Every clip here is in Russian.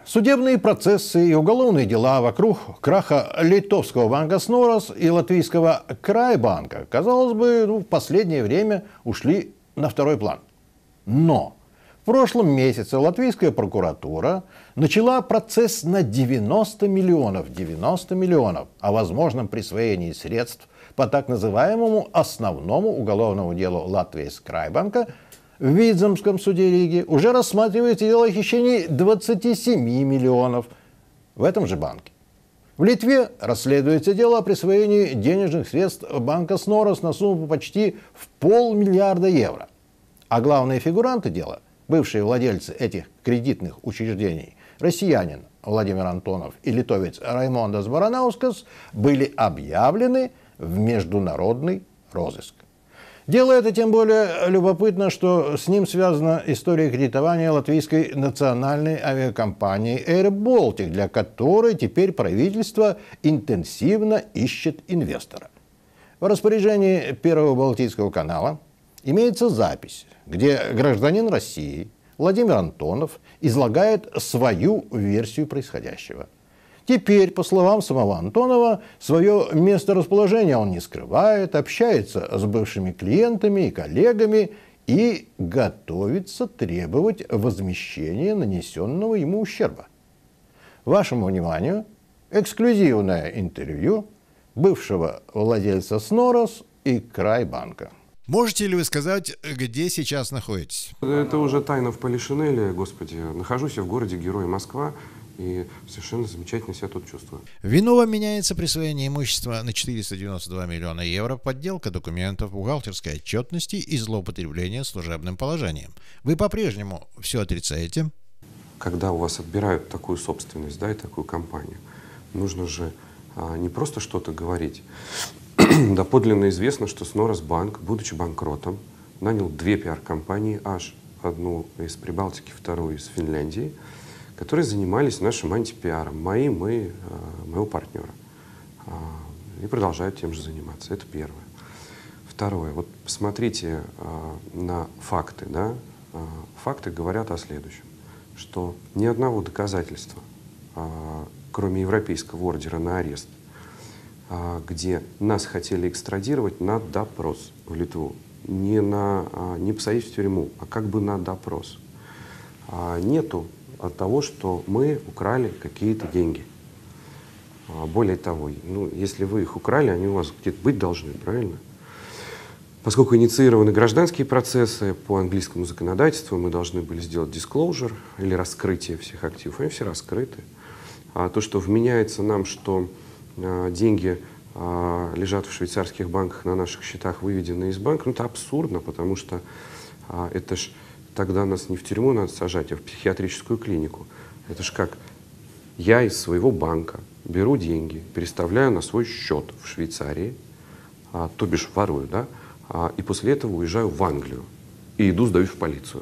Судебные процессы и уголовные дела вокруг краха литовского банка Снорос и латвийского Крайбанка, казалось бы, в последнее время ушли на второй план. Но в прошлом месяце латвийская прокуратура начала процесс на 90 миллионов о возможном присвоении средств по так называемому основному уголовному делу Латвии с Крайбанка. В Видземском суде Риги уже рассматривается дело о хищении 27 миллионов в этом же банке. В Литве расследуется дело о присвоении денежных средств банка Снорос на сумму почти в 500 миллиарда евро. А главные фигуранты дела, бывшие владельцы этих кредитных учреждений, россиянин Владимир Антонов и литовец Раймондас Баранаускас, были объявлены в международный розыск. Дело это тем более любопытно, что с ним связана история кредитования латвийской национальной авиакомпании Air Baltic, для которой теперь правительство интенсивно ищет инвестора. В распоряжении Первого Балтийского канала имеется запись, где гражданин России Владимир Антонов излагает свою версию происходящего. Теперь, по словам самого Антонова, свое месторасположение он не скрывает, общается с бывшими клиентами и коллегами и готовится требовать возмещения нанесенного ему ущерба. Вашему вниманию эксклюзивное интервью бывшего владельца Снорос и Крайбанка. Можете ли вы сказать, где сейчас находитесь? Это уже тайна в Полишинеле, господи. Нахожусь я в городе-герой Москва. И совершенно замечательно себя тут чувствую. Виновным меняется присвоение имущества на 492 миллиона евро, подделка документов, бухгалтерской отчетности и злоупотребление служебным положением. Вы по-прежнему все отрицаете? Когда у вас отбирают такую собственность, да, и такую компанию, нужно же не просто что-то говорить. Доподлинно известно, что Снорос банк, будучи банкротом, нанял две пиар-компании, аж одну из Прибалтики, вторую из Финляндии, которые занимались нашим антипиаром, моего партнера. И продолжают тем же заниматься. Это первое. Второе. Вот посмотрите на факты. Да? Факты говорят о следующем, что ни одного доказательства, кроме европейского ордера на арест, где нас хотели экстрадировать на допрос в Литву, не посадить в тюрьму, а как бы на допрос, нету от того, что мы украли какие-то деньги. Более того, если вы их украли, они у вас где-то быть должны, правильно? Поскольку инициированы гражданские процессы по английскому законодательству, мы должны были сделать disclosure или раскрытие всех активов. Они все раскрыты. А то, что вменяется нам, что деньги лежат в швейцарских банках, на наших счетах выведены из банка, это абсурдно, потому что это ж тогда нас не в тюрьму надо сажать, а в психиатрическую клинику. Это ж как я из своего банка беру деньги, переставляю на свой счет в Швейцарии, то бишь ворую, да, и после этого уезжаю в Англию и иду сдаюсь в полицию.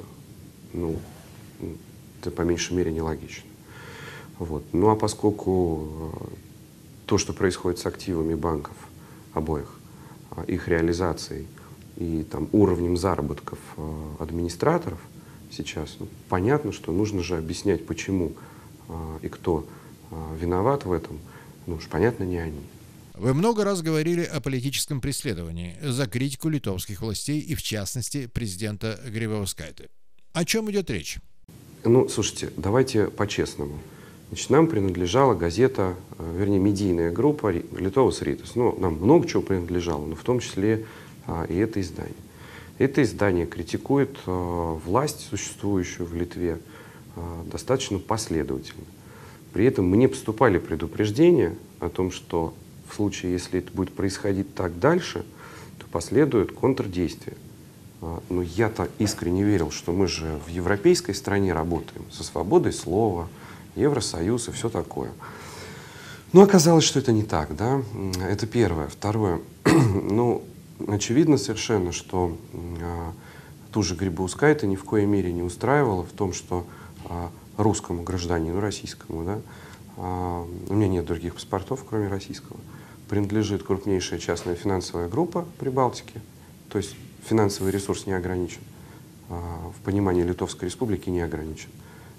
Это по меньшей мере нелогично. Вот. Ну а поскольку то, что происходит с активами банков обоих, их реализацией и там уровнем заработков администраторов сейчас, понятно, что нужно же объяснять, почему и кто виноват в этом. Уж понятно, не они. Вы много раз говорили о политическом преследовании за критику литовских властей и, в частности, президента Грибаускайте. О чем идет речь? Слушайте, давайте по-честному. Значит, нам принадлежала газета, вернее, медийная группа Lietuvos rytas. Нам много чего принадлежало, но в том числе и это издание. Это издание критикует власть, существующую в Литве, достаточно последовательно. При этом мне поступали предупреждения о том, что в случае, если это будет происходить так дальше, то последует контрдействие. Но я-то искренне верил, что мы же в европейской стране работаем, со свободой слова, Евросоюз и все такое. Но оказалось, что это не так, да? Это первое. Второе. Очевидно совершенно, что ту же Грибаускайте ни в коей мере не устраивало в том, что русскому гражданину, российскому, да, у меня нет других паспортов, кроме российского, принадлежит крупнейшая частная финансовая группа Прибалтики, то есть финансовый ресурс не ограничен, в понимании Литовской Республики не ограничен.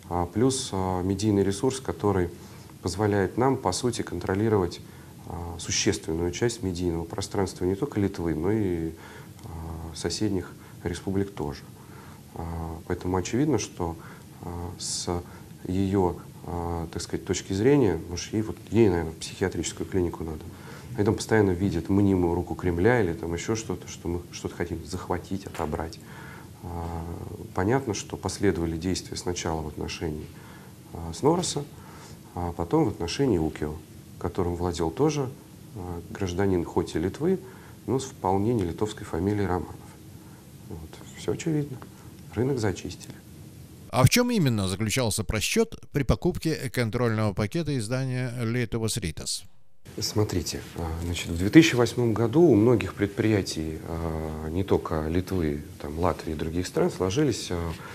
плюс медийный ресурс, который позволяет нам, по сути, контролировать существенную часть медийного пространства не только Литвы, но и соседних республик тоже. Поэтому очевидно, что с ее, так сказать, точки зрения, может, ей, наверное, в психиатрическую клинику надо. Они там постоянно видят мнимую руку Кремля или там еще что-то, что мы что-то хотим захватить, отобрать. Понятно, что последовали действия сначала в отношении Снороса, а потом в отношении Укио, которым владел тоже гражданин хоть и Литвы, но с вполне не литовской фамилией Романов. Вот. Все очевидно. Рынок зачистили. А в чем именно заключался просчет при покупке контрольного пакета издания «Lietuvos rytas»? Смотрите, значит, в 2008 году у многих предприятий, не только Литвы, там, Латвии и других стран, сложились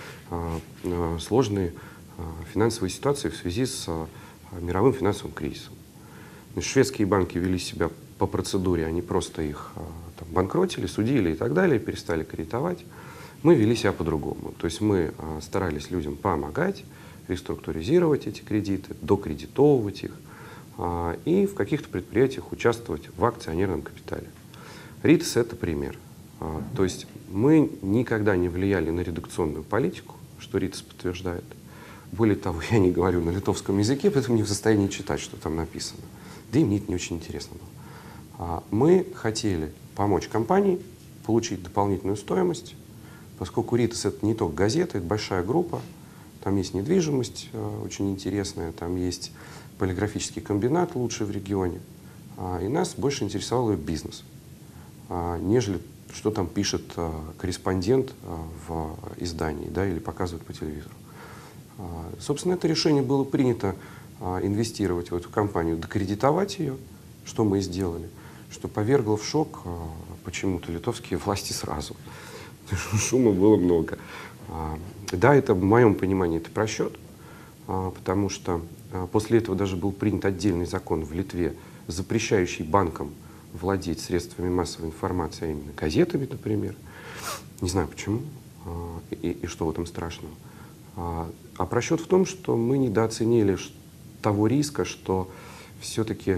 сложные финансовые ситуации в связи с мировым финансовым кризисом. Значит, шведские банки вели себя по процедуре, они просто их там банкротили, судили и так далее, перестали кредитовать. Мы вели себя по-другому. То есть мы старались людям помогать, реструктуризировать эти кредиты, докредитовывать их и в каких-то предприятиях участвовать в акционерном капитале. РИТС — это пример. То есть мы никогда не влияли на редакционную политику, что РИТС подтверждает. Более того, я не говорю на литовском языке, поэтому не в состоянии читать, что там написано. Да и мне это не очень интересно было. Мы хотели помочь компании получить дополнительную стоимость, поскольку РИТС — это не только газета, это большая группа, там есть недвижимость очень интересная, там есть полиграфический комбинат лучший в регионе, и нас больше интересовал бизнес, нежели что там пишет корреспондент в издании, да, или показывает по телевизору. Собственно, это решение было принято инвестировать в эту компанию, докредитовать ее, что мы и сделали, что повергло в шок почему-то литовские власти сразу. Шума было много. Да, это, в моем понимании, это просчет, потому что после этого даже был принят отдельный закон в Литве, запрещающий банкам владеть средствами массовой информации, а именно газетами, например. Не знаю почему и что в этом страшного. А просчет в том, что мы недооценили того риска, что все-таки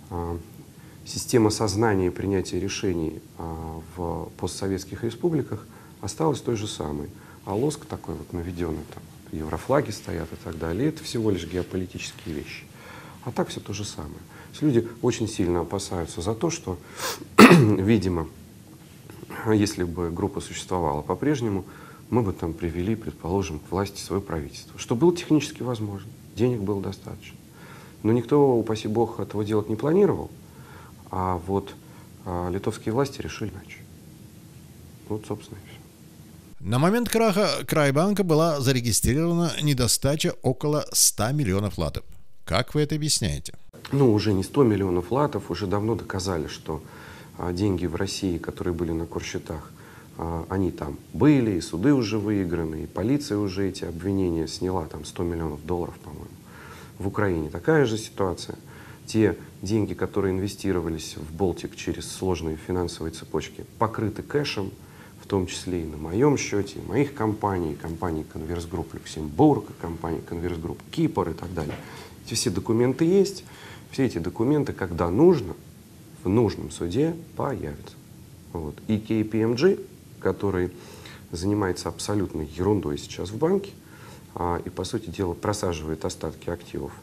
система сознания и принятия решений в постсоветских республиках осталась той же самой. А лоск такой вот наведенный, там, еврофлаги стоят и так далее, это всего лишь геополитические вещи. А так все то же самое. То есть люди очень сильно опасаются за то, что, видимо, если бы группа существовала по-прежнему, мы бы там привели, предположим, к власти свое правительство, что было технически возможно, денег было достаточно. Но никто, упаси бог, этого делать не планировал, а вот литовские власти решили иначе. Вот, собственно, и все. На момент краха Крайбанка была зарегистрирована недостача около 100 миллионов латов. Как вы это объясняете? Ну, уже не 100 миллионов латов, уже давно доказали, что деньги в России, которые были на корсчетах, они там были, и суды уже выиграны, и полиция уже эти обвинения сняла, там 100 миллионов долларов, по-моему. В Украине такая же ситуация. Те деньги, которые инвестировались в Болтик через сложные финансовые цепочки, покрыты кэшем, в том числе и на моем счете, и моих компаний, компании Конверсгрупп Люксембург, компании Конверсгрупп Кипр и так далее. Эти все документы есть. Все эти документы, когда нужно, в нужном суде появятся. Вот. И KPMG, который занимается абсолютной ерундой сейчас в банке и, по сути дела, просаживает остатки активов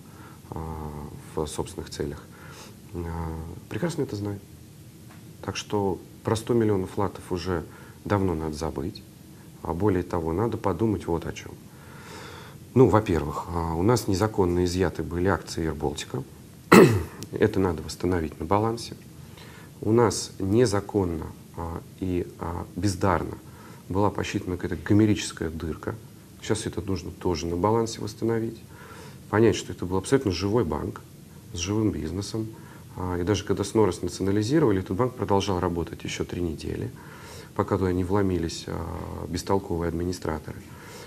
в собственных целях, прекрасно это знает. Так что про 100 миллионов латов уже давно надо забыть. А более того, надо подумать вот о чем. Ну, во-первых, у нас незаконно изъяты были акции Air-Baltica. Это надо восстановить на балансе. У нас незаконно и бездарно была посчитана какая-то гомерическая дырка. Сейчас это нужно тоже на балансе восстановить. Понять, что это был абсолютно живой банк с живым бизнесом. И даже когда Снорос национализировали, этот банк продолжал работать еще 3 недели, пока туда не вломились бестолковые администраторы.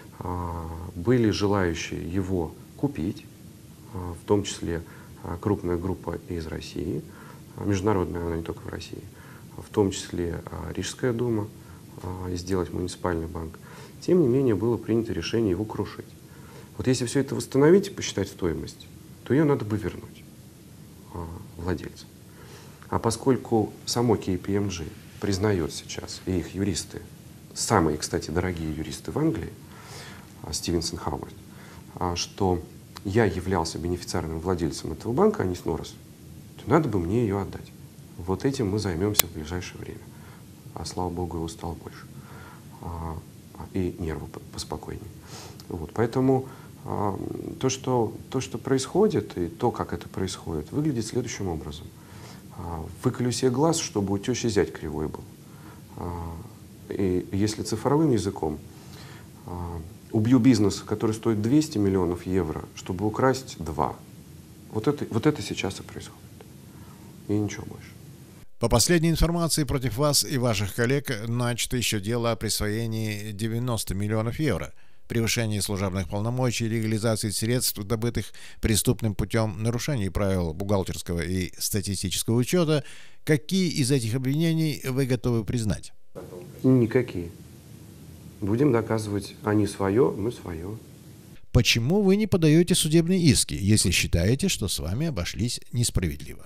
Были желающие его купить, в том числе крупная группа из России, международная, она не только в России, в том числе Рижская дума, и сделать муниципальный банк. Тем не менее, было принято решение его крушить. Вот если все это восстановить и посчитать стоимость, то ее надо бы вернуть владельцам. А поскольку само KPMG признает сейчас, и их юристы, самые, кстати, дорогие юристы в Англии, Стивенсон Хауард, что я являлся бенефициарным владельцем этого банка, а не Снорос, то надо бы мне ее отдать. Вот этим мы займемся в ближайшее время. Слава богу, его стало больше. И нервы поспокойнее. Вот. Поэтому то, что происходит, и то, как это происходит, выглядит следующим образом. Выколи себе глаз, чтобы у тещи зять кривой был. И если цифровым языком, убью бизнес, который стоит 200 миллионов евро, чтобы украсть 2. Вот это сейчас и происходит. И ничего больше. По последней информации, против вас и ваших коллег начато еще дело о присвоении 90 миллионов евро, превышении служебных полномочий, легализации средств, добытых преступным путем, нарушении правил бухгалтерского и статистического учета. Какие из этих обвинений вы готовы признать? Никакие. Будем доказывать, они свое, мы свое. Почему вы не подаете судебные иски, если считаете, что с вами обошлись несправедливо?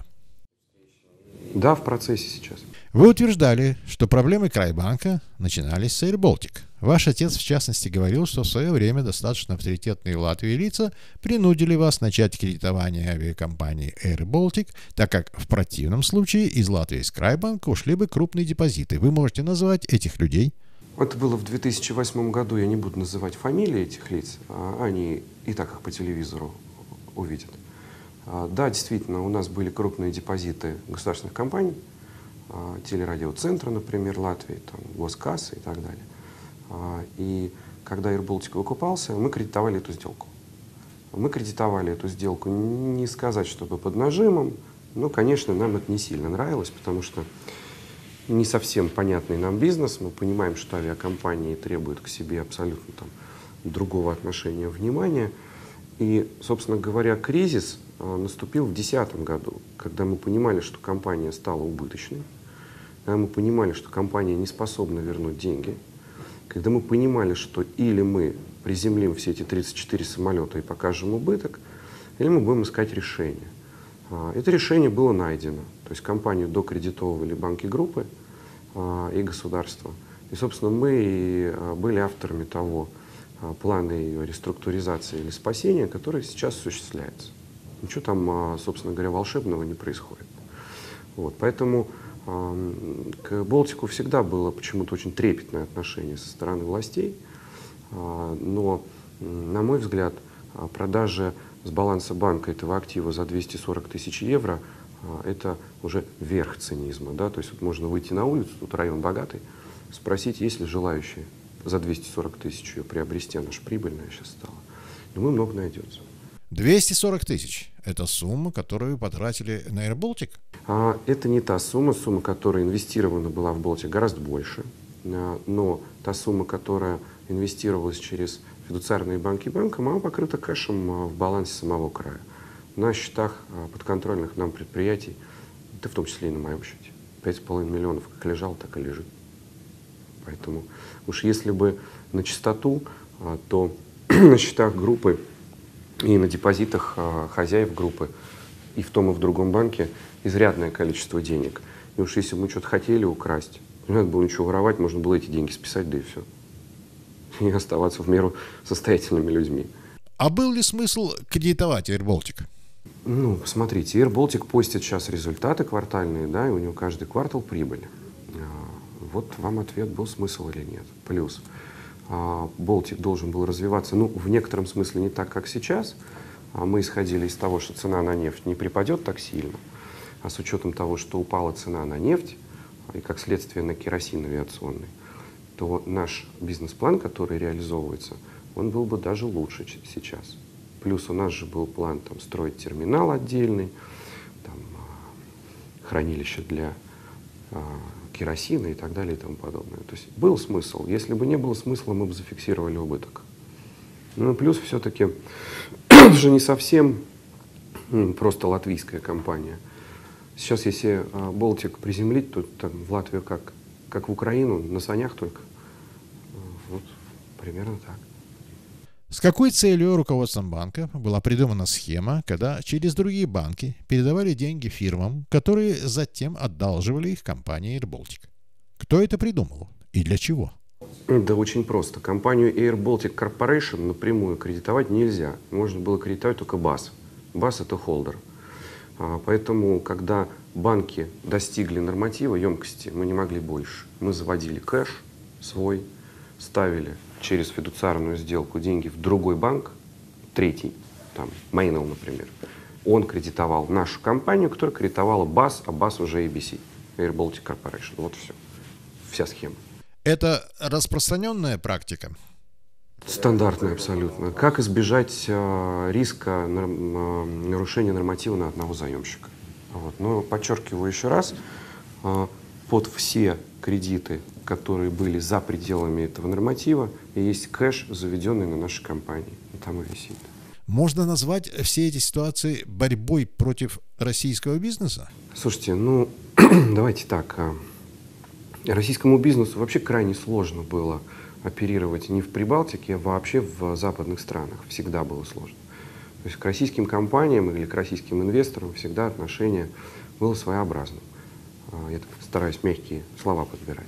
Да, в процессе сейчас. Вы утверждали, что проблемы Крайбанка начинались с Air Baltic. Ваш отец, в частности, говорил, что в свое время достаточно авторитетные в Латвии лица принудили вас начать кредитование авиакомпании Air Baltic, так как в противном случае из Латвии с Крайбанка ушли бы крупные депозиты. Вы можете назвать этих людей? Это было в 2008 году. Я не буду называть фамилии этих лиц. Они и так их по телевизору увидят. Да, действительно, у нас были крупные депозиты государственных компаний, телерадиоцентра, например, Латвии, там, Госкассы и так далее. И когда Air Baltic выкупался, мы кредитовали эту сделку. Мы кредитовали эту сделку, не сказать, чтобы под нажимом, но, конечно, нам это не сильно нравилось, потому что не совсем понятный нам бизнес. Мы понимаем, что авиакомпании требуют к себе абсолютно там другого отношения, внимания. И, собственно говоря, кризис наступил в 2010 году, когда мы понимали, что компания стала убыточной, когда мы понимали, что компания не способна вернуть деньги, когда мы понимали, что или мы приземлим все эти 34 самолета и покажем убыток, или мы будем искать решение. Это решение было найдено. То есть компанию докредитовывали банки группы и государство. И, собственно, мы были авторами того плана ее реструктуризации или спасения, который сейчас осуществляется. Ничего там, собственно говоря, волшебного не происходит. Вот. Поэтому к Балтику всегда было почему-то очень трепетное отношение со стороны властей. Но, на мой взгляд, продажа с баланса банка этого актива за 240 тысяч евро – это уже верх цинизма. Да? То есть вот можно выйти на улицу, тут район богатый, спросить, есть ли желающие за 240 тысяч ее приобрести, она же прибыльная сейчас стала. Думаю, много найдется. 240 тысяч – это сумма, которую вы потратили на Air Baltic? Это не та сумма. Сумма, которая инвестирована была в Baltic, гораздо больше. Но та сумма, которая инвестировалась через фидуциарные банки банком, она покрыта кэшем в балансе самого края. На счетах подконтрольных нам предприятий, да в том числе и на моем счете. 5,5 миллионов как лежал, так и лежит. Поэтому уж если бы на чистоту, то на счетах группы и на депозитах хозяев группы и в том, и в другом банке изрядное количество денег. И уж если бы мы что-то хотели украсть, не надо было ничего воровать, можно было эти деньги списать, да и все. И оставаться в меру состоятельными людьми. А был ли смысл кредитовать Air Baltic? Ну, посмотрите, Air Baltic постит сейчас результаты квартальные, да, и у него каждый квартал прибыль. Вот вам ответ, был смысл или нет. Плюс Baltic должен был развиваться, ну, в некотором смысле не так, как сейчас. Мы исходили из того, что цена на нефть не припадет так сильно, а с учетом того, что упала цена на нефть, и как следствие на керосин авиационный, то наш бизнес-план, который реализовывается, он был бы даже лучше сейчас. Плюс у нас же был план там, строить терминал отдельный, там, хранилище для керосина и так далее и тому подобное. То есть был смысл. Если бы не было смысла, мы бы зафиксировали убыток. Ну, плюс все-таки это же не совсем просто латвийская компания. Сейчас, если Baltic приземлить, то там, в Латвию как в Украину, на санях только. Вот примерно так. С какой целью руководством банка была придумана схема, когда через другие банки передавали деньги фирмам, которые затем одалживали их компании Air Baltic? Кто это придумал и для чего? Да очень просто. Компанию Air Baltic Corporation напрямую кредитовать нельзя. Можно было кредитовать только БАС. БАС — это холдер. Поэтому, когда банки достигли норматива емкости, мы не могли больше. Мы заводили кэш свой, ставили через фидуциарную сделку деньги в другой банк, третий, там, Mainel, например. Он кредитовал нашу компанию, которая кредитовала БАС, а БАС уже ABC, Air Baltic Corporation. Вот все. Вся схема. Это распространенная практика? Стандартная абсолютно. Как избежать риска нарушения норматива на одного заемщика? Вот. Но подчеркиваю еще раз, под все кредиты, которые были за пределами этого норматива, есть кэш, заведенный на нашей компании. И там и висит. Можно назвать все эти ситуации борьбой против российского бизнеса? Слушайте, ну, давайте так. Российскому бизнесу вообще крайне сложно было оперировать не в Прибалтике, а вообще в западных странах. Всегда было сложно. То есть к российским компаниям или к российским инвесторам всегда отношение было своеобразным. Я так стараюсь мягкие слова подбирать.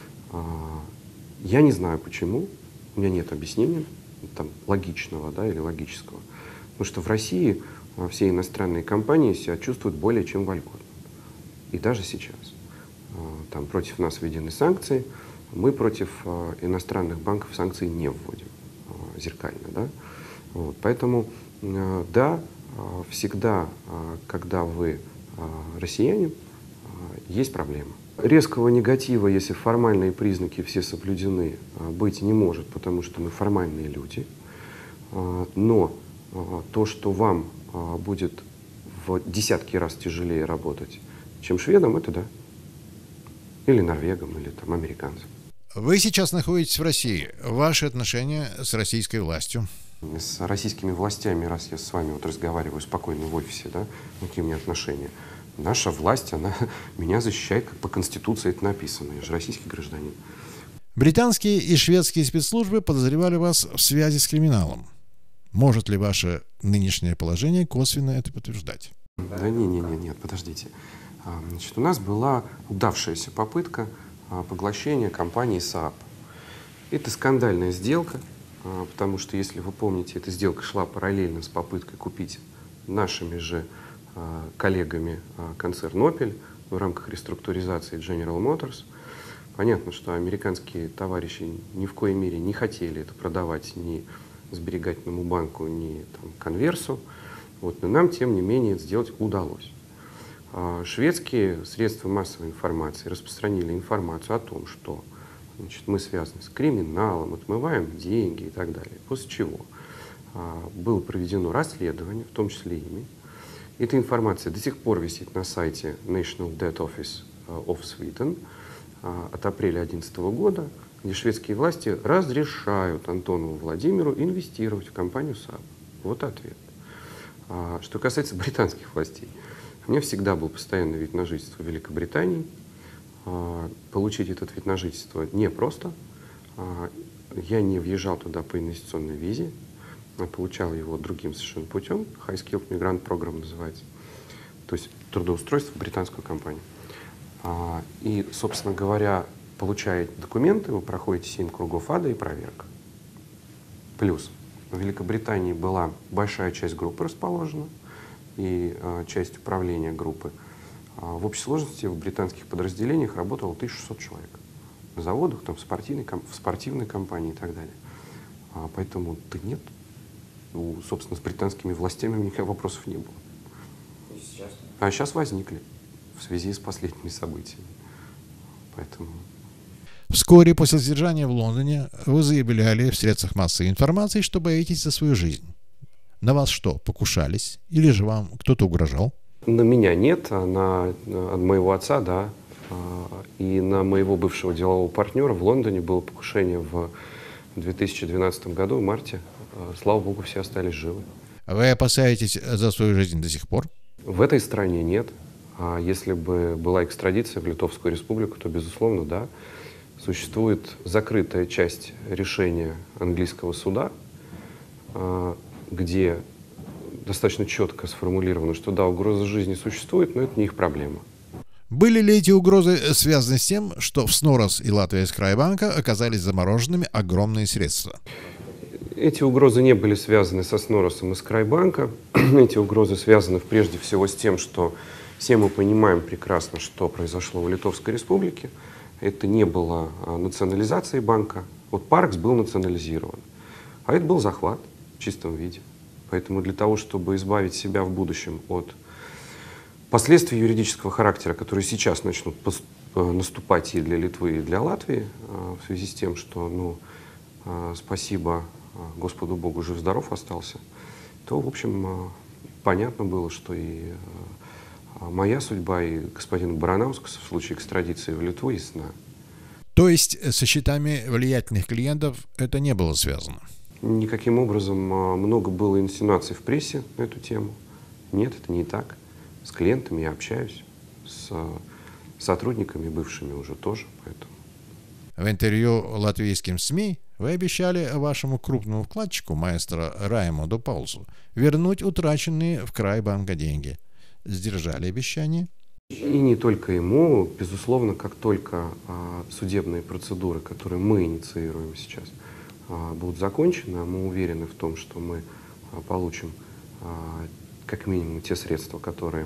Я не знаю почему, у меня нет объяснения там, логичного, да, или логического. Потому что в России все иностранные компании себя чувствуют более чем вольготно. И даже сейчас. Там против нас введены санкции, мы против иностранных банков санкции не вводим зеркально. Да? Вот. Поэтому, да, всегда, когда вы россиянин, есть проблема. Резкого негатива, если формальные признаки все соблюдены, быть не может, потому что мы формальные люди. Но то, что вам будет в десятки раз тяжелее работать, чем шведам, это да. Или норвегам, или там американцам. Вы сейчас находитесь в России. Ваши отношения с российской властью? С российскими властями, раз я с вами вот разговариваю спокойно в офисе, да, какие у меня отношения? Наша власть, она меня защищает, как по Конституции это написано. Я же российский гражданин. Британские и шведские спецслужбы подозревали вас в связи с криминалом. Может ли ваше нынешнее положение косвенно это подтверждать? Да нет, подождите. Значит, у нас была удавшаяся попытка поглощения компании Saab. Это скандальная сделка, потому что, если вы помните, эта сделка шла параллельно с попыткой купить нашими же коллегами концерн Opel в рамках реструктуризации General Motors. Понятно, что американские товарищи ни в коей мере не хотели это продавать ни сберегательному банку, ни там, конверсу. Вот, но нам, тем не менее, это сделать удалось. Шведские средства массовой информации распространили информацию о том, что, значит, мы связаны с криминалом, отмываем деньги и так далее. После чего было проведено расследование, в том числе ими. Эта информация до сих пор висит на сайте National Debt Office of Sweden от апреля 2011 года, где шведские власти разрешают Антонову Владимиру инвестировать в компанию Saab. Вот ответ. Что касается британских властей, у меня всегда был постоянный вид на жительство в Великобритании. Получить этот вид на жительство непросто. Я не въезжал туда по инвестиционной визе, получал его другим совершенно путем. High Skilled Migrant Program называется. То есть трудоустройство в британскую компанию. И, собственно говоря, получая документы, вы проходите 7 кругов ада и проверка. Плюс в Великобритании была большая часть группы расположена и часть управления группы. В общей сложности в британских подразделениях работало 1600 человек. На заводах, там, в спортивной компании и так далее. Поэтому да нет, собственно, с британскими властями никаких вопросов не было. И сейчас? А сейчас возникли в связи с последними событиями. Поэтому... Вскоре после задержания в Лондоне вы заявляли в средствах массовой информации, что боитесь за свою жизнь. На вас что, покушались? Или же вам кто-то угрожал? На меня нет, а на моего отца, да. И на моего бывшего делового партнера в Лондоне было покушение в 2012 году, в марте. Слава богу, все остались живы. Вы опасаетесь за свою жизнь до сих пор? В этой стране нет. А если бы была экстрадиция в Литовскую республику, то, безусловно, да. Существует закрытая часть решения английского суда, где достаточно четко сформулировано, что да, угроза жизни существует, но это не их проблема. Были ли эти угрозы связаны с тем, что в Снорос и Латвия Крайбанка оказались замороженными огромные средства? Эти угрозы не были связаны со Сноросом и с Крайбанка. Эти угрозы связаны прежде всего с тем, что все мы понимаем прекрасно, что произошло в Литовской Республике. Это не было национализацией банка. Вот Паркс был национализирован, а это был захват в чистом виде. Поэтому для того, чтобы избавить себя в будущем от последствий юридического характера, которые сейчас начнут наступать и для Литвы, и для Латвии, в связи с тем, что, спасибо Господу Богу, жив-здоров остался, то, в общем, понятно было, что и моя судьба, и господина Баранаускаса в случае экстрадиции в Литву ясна. То есть со счетами влиятельных клиентов это не было связано? Никаким образом. Много было инсинуаций в прессе на эту тему. Нет, это не так. С клиентами я общаюсь, с сотрудниками бывшими уже тоже. Поэтому. В интервью латвийским СМИ вы обещали вашему крупному вкладчику, маэстро Раймонду Паулсу, вернуть утраченные в Крайбанка деньги. Сдержали обещание? И не только ему. Безусловно, как только судебные процедуры, которые мы инициируем сейчас, будут закончены, мы уверены в том, что мы получим как минимум те средства,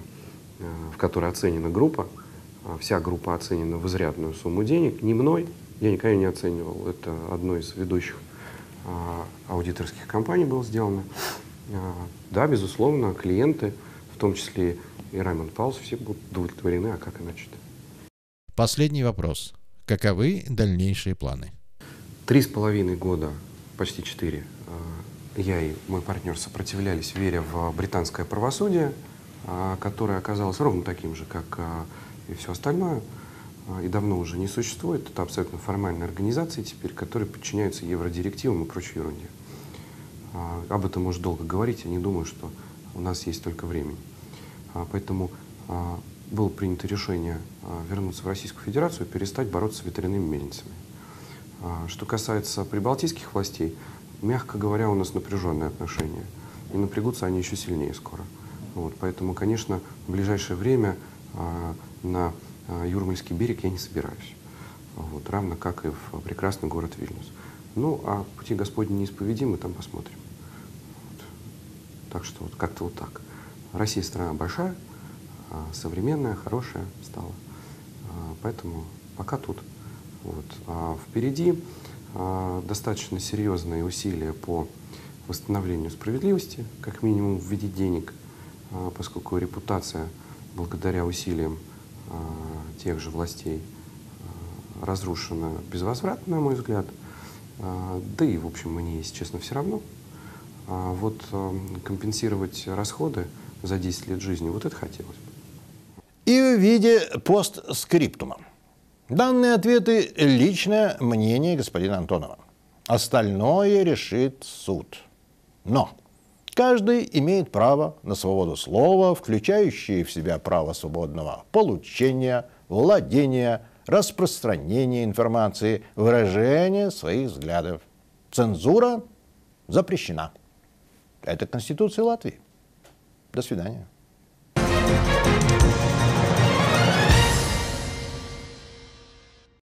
в которые оценена группа. Вся группа оценена в изрядную сумму денег. Не мной, я никогда не оценивал. Это одной из ведущих аудиторских компаний было сделано. Да, безусловно, клиенты, в том числе и Раймонд Паулс, все будут удовлетворены, а как иначе-то? Последний вопрос. Каковы дальнейшие планы? 3,5 года, почти 4, я и мой партнер сопротивлялись, веря в британское правосудие, которое оказалось ровно таким же, как и все остальное, и давно уже не существует. Это абсолютно формальные организации теперь, которые подчиняются евродирективам и прочей ерунде. Об этом можно долго говорить, я не думаю, что у нас есть столько времени. Поэтому было принято решение вернуться в Российскую Федерацию и перестать бороться с ветряными мельницами. Что касается прибалтийских властей, мягко говоря, у нас напряженные отношения. И напрягутся они еще сильнее скоро. Поэтому, конечно, в ближайшее время на Юрмальский берег я не собираюсь. Равно как и в прекрасный город Вильнюс. А пути Господни неисповедимы, там посмотрим. Так что как-то вот так. Россия страна большая, современная, хорошая стала. Поэтому пока тут. А впереди достаточно серьезные усилия по восстановлению справедливости, как минимум в виде денег, поскольку репутация, благодаря усилиям тех же властей, разрушена безвозвратно, на мой взгляд. Да и, в общем, мне, если честно, все равно. Компенсировать расходы за 10 лет жизни, вот это хотелось бы. И в виде постскриптума. Данные ответы – личное мнение господина Антонова. Остальное решит суд. Но каждый имеет право на свободу слова, включающее в себя право свободного получения, владения, распространения информации, выражения своих взглядов. Цензура запрещена. Это Конституция Латвии. До свидания.